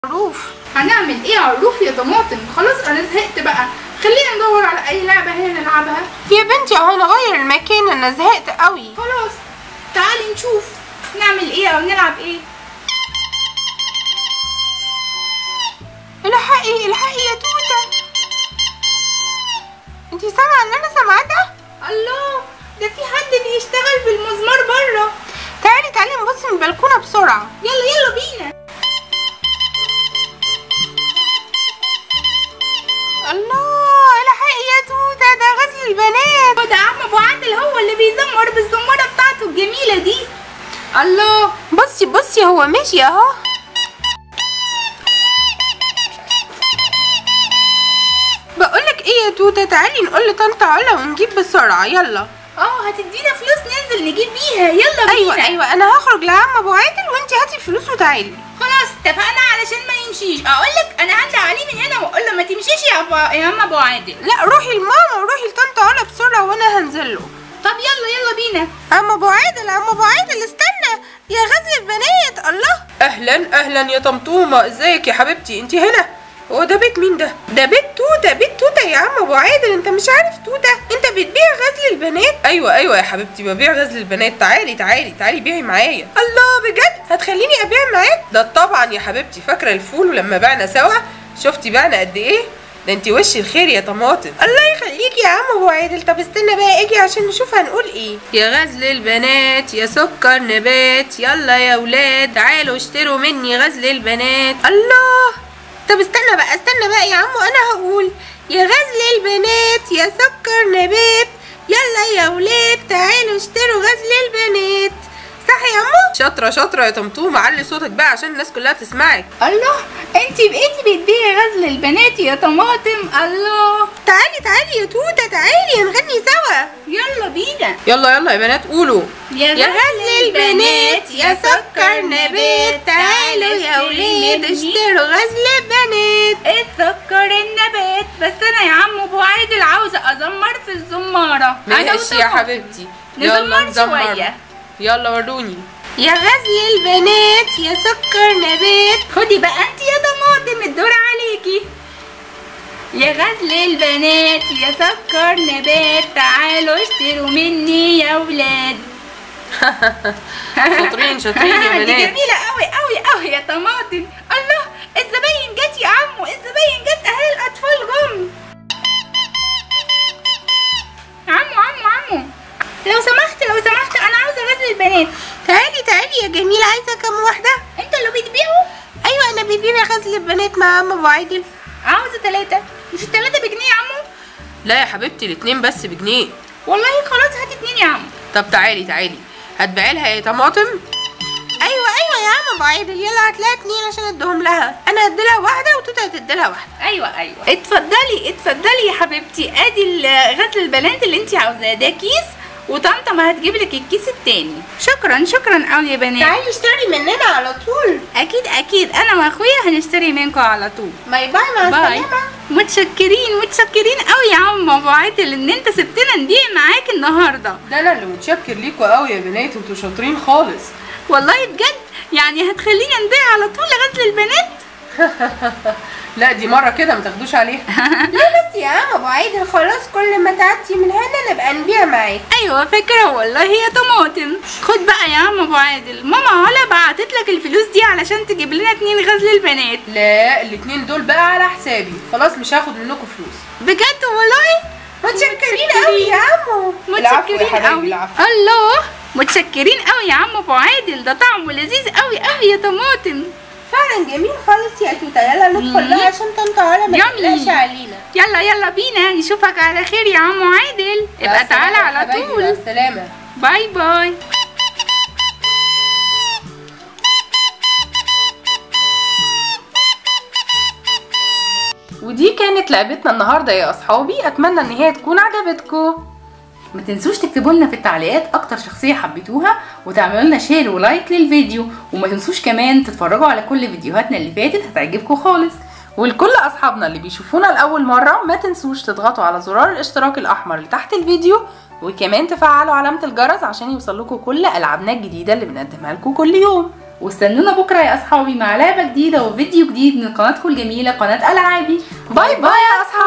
عروف. هنعمل ايه عروف يا طماطم؟ خلاص انا زهقت بقى، خلينا ندور على اي لعبه هنا نلعبها. يا بنتي اهو نغير المكان، انا زهقت قوي. خلاص تعالي نشوف نعمل ايه او نلعب ايه. الحقي الحقي يا توته، انتي سامعه اللي انا سامعاه ده؟ الله، ده في حد بيشتغل بالمزمار بره. تعالي تعالي نبص من البلكونه بسرعه. يلا بينا. الله، الحقي يا توته، ده غزل البنات. ده عم ابو عادل هو اللي بيزمر بالزماره بتاعته الجميله دي. الله، بصي بصي هو ماشي اهو. بقولك ايه يا توته، تعالي نقول لطنط علا ونجيب بسرعه. يلا. هتدينا فلوس ننزل نجيب بيها. يلا بينا. ايوه انا هخرج لعم ابو عادل وانتي هاتي الفلوس وتعالي. خلاص اتفقنا، علشان ما يمشيش. اقولك انا هندى عليه من هنا واقول له ما تمشيش يا عم ابو عادل. لا روحي لماما وروحي لطنط علا بسرعه وانا هنزل له. طب يلا بينا. عم ابو عادل استنى يا غزل البنات. الله، اهلا يا طمطومه، ازيك يا حبيبتي؟ انتي هنا؟ هو ده بيت مين ده؟ ده بيت توته يا عم ابو عادل. انت مش عارف توته؟ انت بتبيع غزل البنات؟ ايوه يا حبيبتي ببيع غزل البنات. تعالي بيعي معايا. الله، بجد هتخليني ابيع معاك؟ ده طبعا يا حبيبتي. فاكره الفول ولما بعنا سوا؟ شفتي بعنا قد ايه؟ ده انتي وش الخير يا طماطم. الله يخليكي يا عم ابو عادل. طب استنى بقى اجي عشان نشوف هنقول ايه. يا غزل البنات يا سكر نبات، يلا يا ولاد تعالوا اشتروا مني غزل البنات. الله، طب استنى بقى يا عمو، انا هقول يا غزل البنات يا سكر نبات، يلا يا ولاد تعالوا اشتروا غزل البنات. صح يا عمو؟ شاطره يا طمطومه. علي صوتك بقى عشان الناس كلها تسمعك. الله، انتي بقيتي بتبيعي غزل البنات يا طماطم. الله، تعالي يا توته، تعالي هنغني سوا. يلا بينا. يلا يا بنات قولوا يا غزل البنات يا سكر نبات، تعالوا يا ولاد اشتروا غزل البنات. السكر النبات. بس انا يا عم ابو عادل عاوزه ازمر في الزماره. ماشي يا حبيبتي، يلا نزمر. يلا وروني. يا غزل البنات يا سكر نبات. خدي بقى انت يا طماطم، الدور عليكي. يا غزل البنات يا سكر نبات، تعالوا اشتروا مني يا ولاد. شاطرين يا بنات. دي جميله قوي يا طماطم. الله، الزباين جت يا عمو، الزباين جت اهي، الاطفال جم. عمو لو سمحت انا عاوزه غزل البنات. تعالي يا جميله، عايزه كام واحده؟ انت اللي بتبيعه؟ ايوه انا ببيع غزل البنات مع عم ابو عادل. عاوزه 3. مش ال3 بجنيه يا عمو؟ لا يا حبيبتي، الاتنين بس بجنيه. والله خلاص هات 2 يا عمو. طب تعالي هتبيعي لها يا طماطم؟ ايوه يا عم ابو عادل، يلا هتلاقي 2 عشان اديهم لها. انا هديلها واحده وتوته هتديلها واحده. ايوه اتفضلي يا حبيبتي، ادي غزل البنات اللي انت عاوزاه، ده كيس وطنطا ما هتجيب لك الكيس التاني. شكرا قوي يا بنات. تعالي اشتري مننا على طول. اكيد انا واخويا هنشتري منكم على طول. باي مع السلامه. متشكرين قوي يا عم ابو عادل ان انت سبتنا نبيع معاك النهارده. ده انا اللي متشكر ليكوا قوي يا بنات، انتوا شاطرين خالص والله بجد. يعني هتخلينا نبيع على طول غزل البنات؟ لا دي مره كده ما تاخدوش عليها. لا بس يا عم ابو عادل، خلاص كل ما تعدي من هنا نبقى نبيع معاك. ايوه فاكره والله يا طماطم. خد بقى يا عم ابو عادل، ماما علا بعتت لك الفلوس دي علشان تجيب لنا 2 غزل البنات. لا ال2 دول بقى على حسابي، خلاص مش هاخد منكم فلوس. بجد والله؟ متشكرين قوي يا عمو. متشكرين قوي. الله، متشكرين قوي يا عم ابو عادل، ده طعمه لذيذ قوي يا طماطم. فعلا جميل خالص يا توته. يلا ندخل بقى عشان طنط علا ما تقلقش علينا. يلا بينا، نشوفك على خير يا عم عادل. ابقى تعالى على طول. مع السلامه. باي. ودي كانت لعبتنا النهارده يا اصحابي، اتمنى ان هي تكون عجبتكم. ما تنسوش تكتبوا لنا في التعليقات اكتر شخصيه حبيتوها، وتعملوا لنا شير ولايك للفيديو، وما تنسوش كمان تتفرجوا على كل فيديوهاتنا اللي فاتت، هتعجبكم خالص. ولكل اصحابنا اللي بيشوفونا لاول مره، ما تنسوش تضغطوا على زرار الاشتراك الاحمر اللي تحت الفيديو، وكمان تفعلوا علامه الجرس عشان يوصلكوا كل العابنا الجديده اللي بنقدمها لكم كل يوم. واستنونا بكره يا اصحابي مع لعبه جديده وفيديو جديد من قناتكم الجميله قناه العابي. باي باي يا اصحابي.